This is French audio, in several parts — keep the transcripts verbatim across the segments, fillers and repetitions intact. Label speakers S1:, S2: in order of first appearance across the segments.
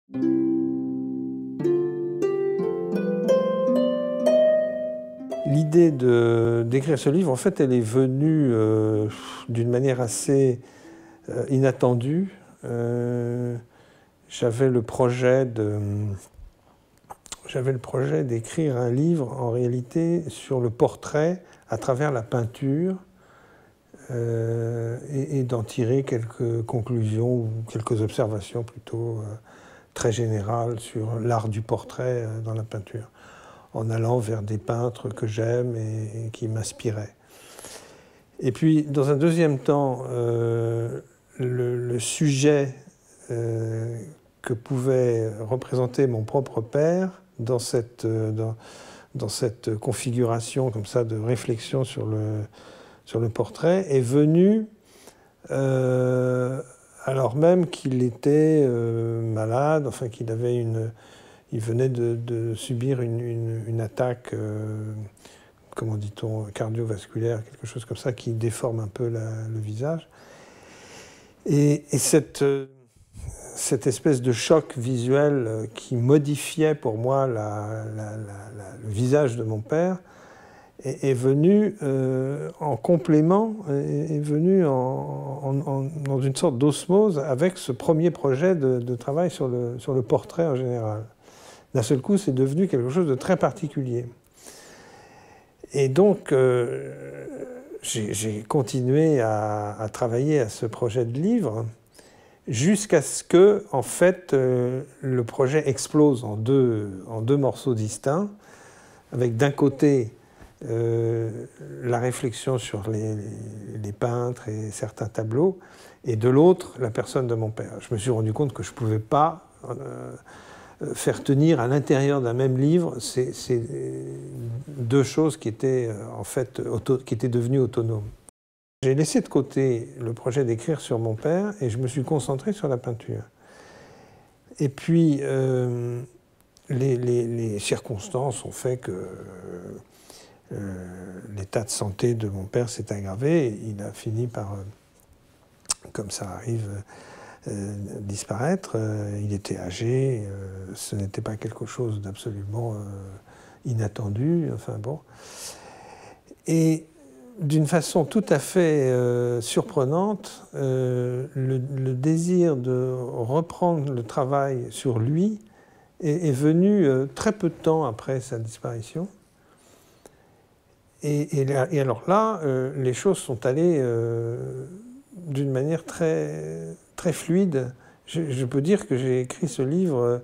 S1: L'idée d'écrire ce livre, en fait, elle est venue euh, d'une manière assez euh, inattendue. Euh, j'avais le projet de, j'avais le projet d'écrire un livre, en réalité, sur le portrait à travers la peinture euh, et, et d'en tirer quelques conclusions ou quelques observations plutôt euh, très générales sur l'art du portrait euh, dans la peinture, en allant vers des peintres que j'aime et, et qui m'inspiraient. Et puis, dans un deuxième temps, euh, le, le sujet euh, que pouvait représenter mon propre père dans cette, dans, dans cette configuration comme ça de réflexion sur le, sur le portrait est venu euh, alors même qu'il était euh, malade, enfin qu'il avait une... Il venait de, de subir une, une, une attaque, euh, comment dit-on, cardiovasculaire, quelque chose comme ça, qui déforme un peu la, le visage. Et, et cette, cette espèce de choc visuel qui modifiait pour moi la, la, la, la, le visage de mon père est, est venu euh, en complément, est, est venu en, en, en, dans une sorte d'osmose avec ce premier projet de, de travail sur le, sur le portrait en général. D'un seul coup, c'est devenu quelque chose de très particulier. Et donc, euh, j'ai continué à, à travailler à ce projet de livre jusqu'à ce que, en fait, euh, le projet explose en deux, en deux morceaux distincts, avec d'un côté euh, la réflexion sur les, les, les peintres et certains tableaux, et de l'autre, la personne de mon père. Je me suis rendu compte que je ne pouvais pas euh, faire tenir à l'intérieur d'un même livre ces, ces deux choses qui étaient en fait auto, qui étaient devenues autonomes. J'ai laissé de côté le projet d'écrire sur mon père et je me suis concentré sur la peinture. Et puis euh, les, les, les circonstances ont fait que euh, l'état de santé de mon père s'est aggravé et il a fini par, euh, comme ça arrive, Euh, disparaître. Euh, il était âgé, euh, ce n'était pas quelque chose d'absolument euh, inattendu, enfin bon. Et d'une façon tout à fait euh, surprenante, euh, le, le désir de reprendre le travail sur lui est, est venu euh, très peu de temps après sa disparition. Et, et, et alors là, euh, les choses sont allées euh, d'une manière très, très fluide. Je, je peux dire que j'ai écrit ce livre, euh,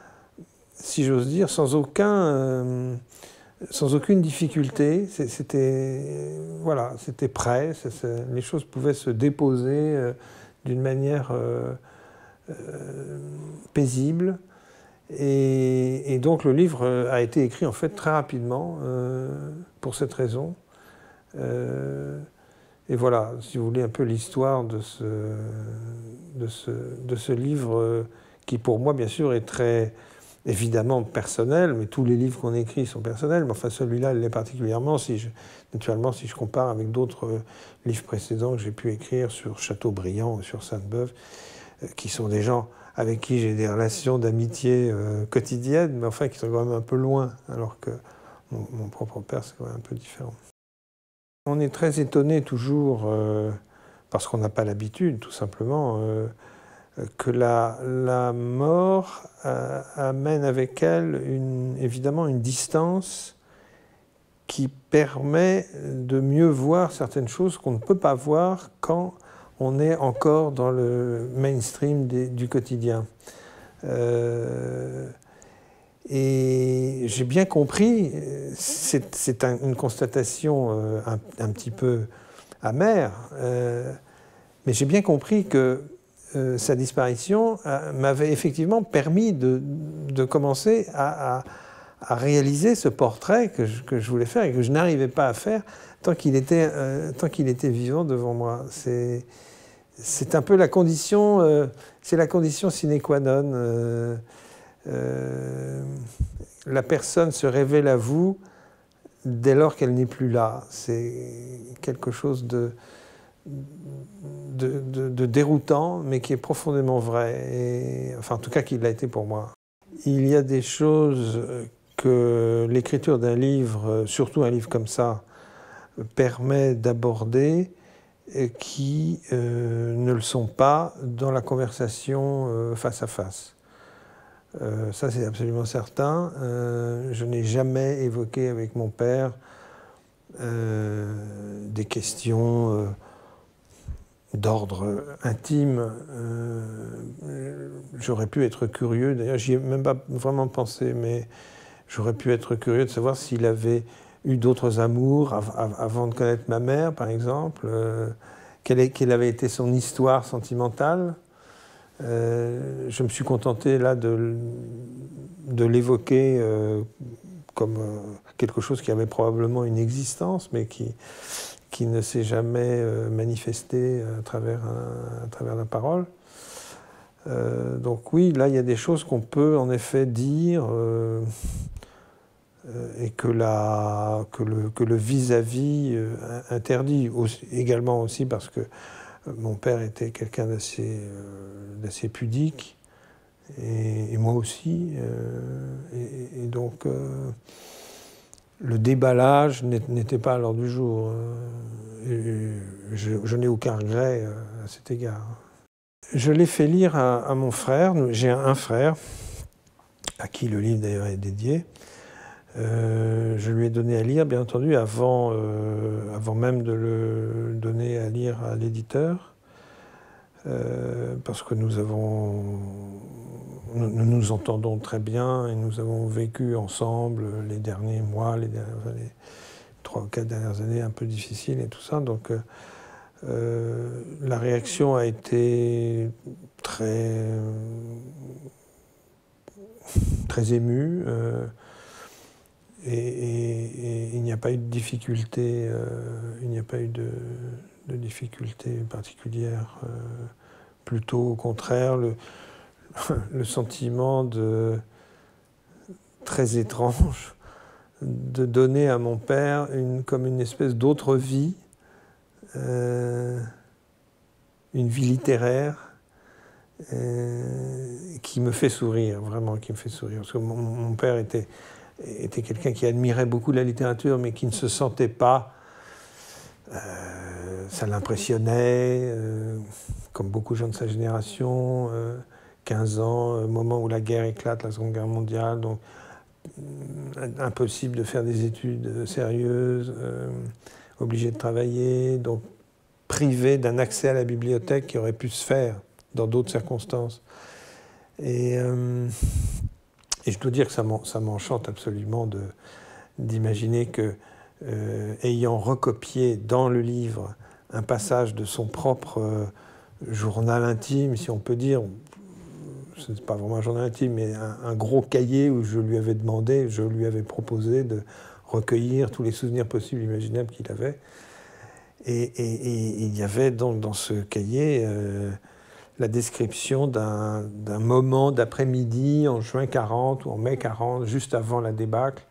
S1: si j'ose dire, sans, aucun, euh, sans aucune difficulté. C'était voilà, c'était prêt, c est, c est, les choses pouvaient se déposer euh, d'une manière euh, euh, paisible. Et, et donc le livre a été écrit en fait très rapidement euh, pour cette raison. Euh, et voilà, si vous voulez, un peu l'histoire de ce, de, ce, de ce livre euh, qui pour moi bien sûr est très évidemment personnel, mais tous les livres qu'on écrit sont personnels, mais enfin celui-là l'est particulièrement, si je, naturellement si je compare avec d'autres euh, livres précédents que j'ai pu écrire sur Chateaubriand ou sur Sainte-Beuve, euh, qui sont des gens avec qui j'ai des relations d'amitié euh, quotidiennes, mais enfin qui sont quand même un peu loin, alors que mon, mon propre père, c'est quand même un peu différent. On est très étonné toujours, euh, parce qu'on n'a pas l'habitude, tout simplement, euh, que la, la mort euh, amène avec elle une, évidemment une distance qui permet de mieux voir certaines choses qu'on ne peut pas voir quand on est encore dans le mainstream des, du quotidien. Euh, et j'ai bien compris, c'est un, une constatation euh, un, un petit peu amère, euh, mais j'ai bien compris que euh, sa disparition euh, m'avait effectivement permis de, de commencer à, à, à réaliser ce portrait que je, que je voulais faire et que je n'arrivais pas à faire tant qu'il était, euh, tant qu'il était vivant devant moi. C'est C'est un peu la condition, euh, c'est la condition sine qua non. Euh, euh, la personne se révèle à vous dès lors qu'elle n'est plus là. C'est quelque chose de, de, de, de déroutant, mais qui est profondément vrai, et, enfin en tout cas qui l'a été pour moi. Il y a des choses que l'écriture d'un livre, surtout un livre comme ça, permet d'aborder qui euh, ne le sont pas dans la conversation euh, face à face. Euh, ça c'est absolument certain. Euh, je n'ai jamais évoqué avec mon père euh, des questions euh, d'ordre intime. Euh, j'aurais pu être curieux, d'ailleurs j'y ai même pas vraiment pensé, mais j'aurais pu être curieux de savoir s'il avait eu d'autres amours av av avant de connaître ma mère, par exemple, euh, quelle, est, quelle avait été son histoire sentimentale. Euh, je me suis contenté là de, de l'évoquer euh, comme euh, quelque chose qui avait probablement une existence, mais qui, qui ne s'est jamais euh, manifesté à travers, un, à travers la parole. Euh, donc oui, là il y a des choses qu'on peut en effet dire euh, et que, la, que, le, que le vis-à-vis euh, interdit, aussi, également aussi parce que mon père était quelqu'un d'assez euh, d'assez pudique, et, et moi aussi, euh, et, et donc euh, le déballage n'était pas à l'ordre du jour, et je, je n'ai aucun regret à cet égard. Je l'ai fait lire à, à mon frère, j'ai un frère, à qui le livre d'ailleurs est dédié. Euh, je lui ai donné à lire, bien entendu, avant, euh, avant même de le donner à lire à l'éditeur, euh, parce que nous avons, nous, nous nous entendons très bien et nous avons vécu ensemble les derniers mois, les dernières années, trois ou quatre dernières années un peu difficiles et tout ça. Donc, euh, la réaction a été très, très émue. Euh, Et, et, et il n'y a pas eu de difficulté, euh, il n'y a pas eu de, de difficulté particulière. Euh, plutôt au contraire, le, le sentiment de, très étrange de donner à mon père une, comme une espèce d'autre vie, euh, une vie littéraire, euh, qui me fait sourire, vraiment qui me fait sourire. Parce que mon, mon père était... était quelqu'un qui admirait beaucoup la littérature, mais qui ne se sentait pas. Euh, ça l'impressionnait, euh, comme beaucoup de gens de sa génération, euh, quinze ans, euh, moment où la guerre éclate, la Seconde Guerre mondiale, donc euh, impossible de faire des études sérieuses, euh, obligé de travailler, donc privé d'un accès à la bibliothèque qui aurait pu se faire dans d'autres circonstances. Et... Euh, Et je dois dire que ça m'enchante absolument d'imaginer que, euh, ayant recopié dans le livre un passage de son propre euh, journal intime, si on peut dire, ce n'est pas vraiment un journal intime, mais un, un gros cahier où je lui avais demandé, je lui avais proposé de recueillir tous les souvenirs possibles et imaginables qu'il avait. Et, et, et il y avait donc dans ce cahier... Euh, la description d'un moment d'après-midi en juin quarante ou en mai quarante, juste avant la débâcle,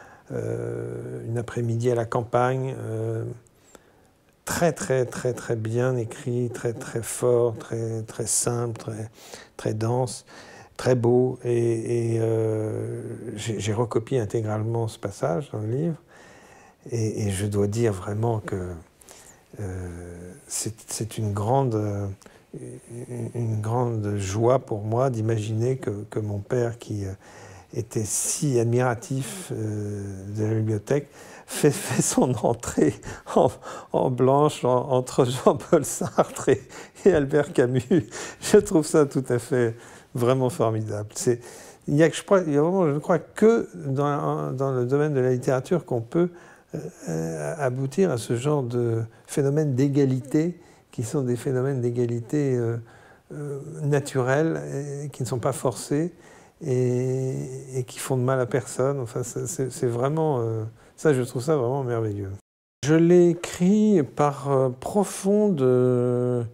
S1: euh, une après-midi à la campagne, euh, très très très très bien écrit, très très fort, très très simple, très très dense, très beau, et, et euh, j'ai recopié intégralement ce passage dans le livre, et, et je dois dire vraiment que euh, c'est une grande euh, une grande joie pour moi d'imaginer que, que mon père, qui était si admiratif euh, de la bibliothèque, fait, fait son entrée en, en blanche en, entre Jean-Paul Sartre et, et Albert Camus. Je trouve ça tout à fait vraiment formidable. Il y a, je, crois, il y a vraiment, je crois que dans, dans le domaine de la littérature qu'on peut euh, aboutir à ce genre de phénomène d'égalité, qui sont des phénomènes d'égalité euh, euh, naturels, et qui ne sont pas forcés et, et qui font de mal à personne. Enfin, c'est vraiment... Euh, ça, je trouve ça vraiment merveilleux. Je l'ai écrit par euh, profonde... Euh,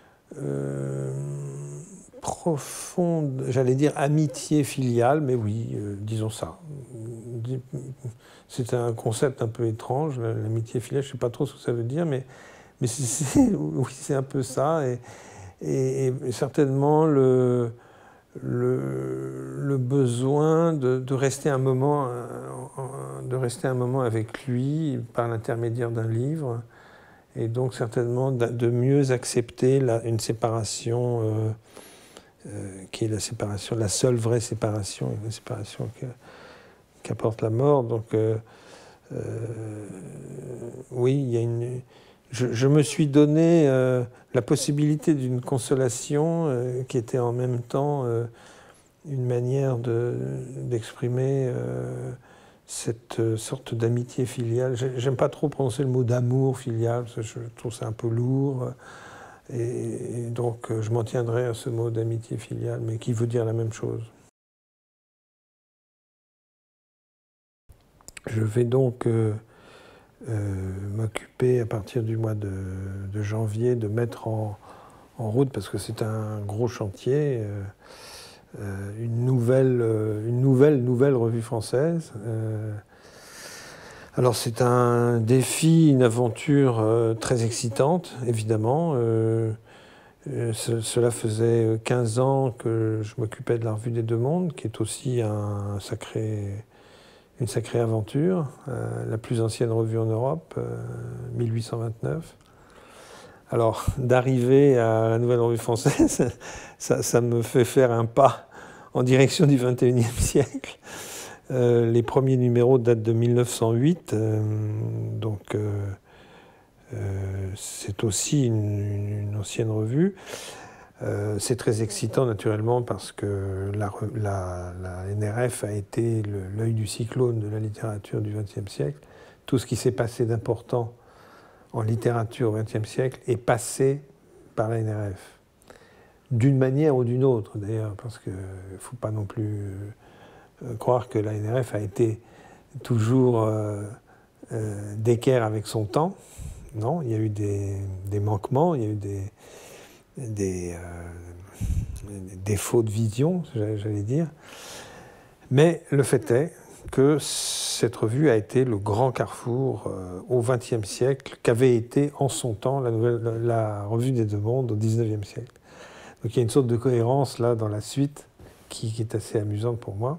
S1: profonde, j'allais dire amitié filiale, mais oui, euh, disons ça. C'est un concept un peu étrange, l'amitié filiale, je ne sais pas trop ce que ça veut dire, mais... mais c'est, oui, c'est un peu ça, et, et, et certainement le, le, le besoin de, de, rester un moment, de rester un moment avec lui par l'intermédiaire d'un livre, et donc certainement de mieux accepter la, une séparation euh, euh, qui est la séparation, la seule vraie séparation, la séparation qu'apporte la mort. Donc euh, euh, oui, il y a une... Je, je me suis donné euh, la possibilité d'une consolation euh, qui était en même temps euh, une manière de, d'exprimer euh, cette sorte d'amitié filiale. J'aime pas trop prononcer le mot d'amour filial, parce que je trouve ça un peu lourd. Et, et donc je m'en tiendrai à ce mot d'amitié filiale, mais qui veut dire la même chose. Je vais donc euh, euh, m'occuper à partir du mois de, de janvier de mettre en, en route, parce que c'est un gros chantier, euh, euh, une, nouvelle, euh, une nouvelle, nouvelle revue française. Euh, alors c'est un défi, une aventure euh, très excitante, évidemment. Euh, euh, ce, cela faisait quinze ans que je m'occupais de la Revue des Deux Mondes, qui est aussi un sacré... une sacrée aventure, euh, la plus ancienne revue en Europe, euh, mille huit cent vingt-neuf. Alors, d'arriver à la Nouvelle Revue Française, ça, ça me fait faire un pas en direction du vingt et unième siècle. Euh, les premiers numéros datent de mille neuf cent huit, euh, donc euh, euh, c'est aussi une, une ancienne revue. Euh, c'est très excitant naturellement parce que la, la, la N R F a été l'œil du cyclone de la littérature du vingtième siècle. Tout ce qui s'est passé d'important en littérature au vingtième siècle est passé par la N R F. D'une manière ou d'une autre d'ailleurs, parce qu'il ne faut pas non plus euh, croire que la N R F a été toujours euh, euh, d'équerre avec son temps. Non, il y a eu des, des manquements, il y a eu des... Des, euh, des défauts de vision, j'allais dire. Mais le fait est que cette revue a été le grand carrefour euh, au vingtième siècle qu'avait été en son temps la, nouvelle, la Revue des Deux Mondes au dix-neuvième siècle. Donc il y a une sorte de cohérence là dans la suite qui, qui est assez amusante pour moi.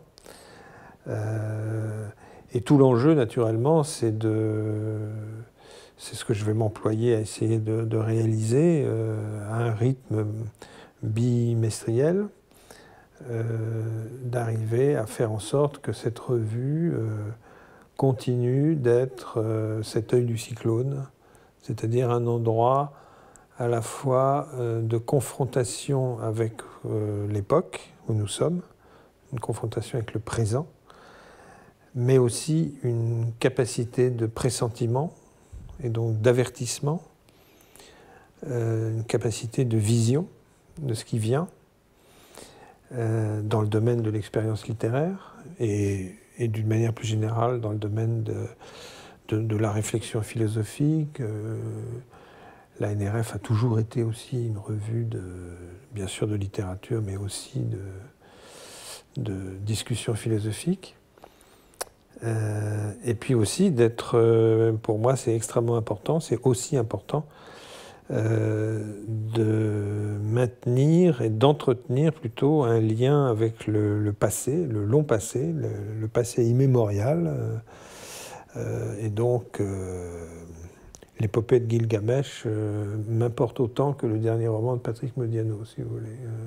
S1: Euh, et tout l'enjeu, naturellement, c'est de... C'est ce que je vais m'employer à essayer de, de réaliser euh, à un rythme bimestriel, euh, d'arriver à faire en sorte que cette revue euh, continue d'être euh, cet œil du cyclone, c'est-à-dire un endroit à la fois euh, de confrontation avec euh, l'époque où nous sommes, une confrontation avec le présent, mais aussi une capacité de pressentiment et donc d'avertissement, euh, une capacité de vision de ce qui vient euh, dans le domaine de l'expérience littéraire et, et d'une manière plus générale dans le domaine de, de, de la réflexion philosophique. Euh, la N R F a toujours été aussi une revue, de, bien sûr, de littérature, mais aussi de, de discussion philosophique. Euh, et puis aussi d'être, euh, pour moi c'est extrêmement important, c'est aussi important euh, de maintenir et d'entretenir plutôt un lien avec le, le passé, le long passé, le, le passé immémorial. Euh, euh, et donc euh, l'épopée de Gilgamesh euh, m'importe autant que le dernier roman de Patrick Modiano, si vous voulez. Euh,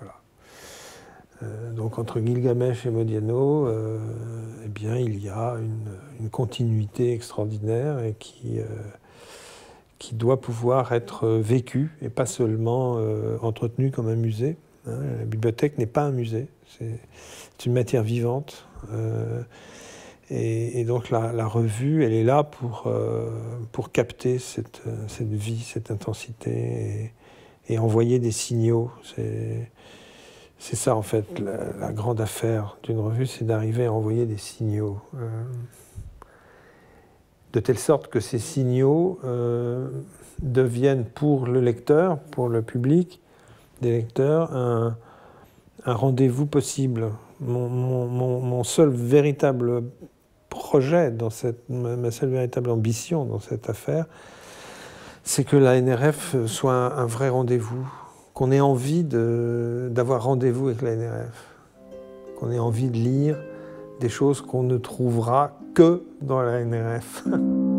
S1: Euh, donc entre Gilgamesh et Modiano, euh, eh bien, il y a une, une continuité extraordinaire et qui, euh, qui doit pouvoir être vécue et pas seulement euh, entretenue comme un musée. Hein. La bibliothèque n'est pas un musée, c'est une matière vivante. Euh, et, et donc la, la revue, elle est là pour, euh, pour capter cette, cette vie, cette intensité et, et envoyer des signaux. C'est... C'est ça, en fait, la, la grande affaire d'une revue, c'est d'arriver à envoyer des signaux. Euh, de telle sorte que ces signaux euh, deviennent pour le lecteur, pour le public des lecteurs, un, un rendez-vous possible. Mon, mon, mon, mon seul véritable projet, dans cette, ma seule véritable ambition dans cette affaire, c'est que la N R F soit un, un vrai rendez-vous, qu'on ait envie d'avoir rendez-vous avec la N R F, qu'on ait envie de lire des choses qu'on ne trouvera que dans la N R F.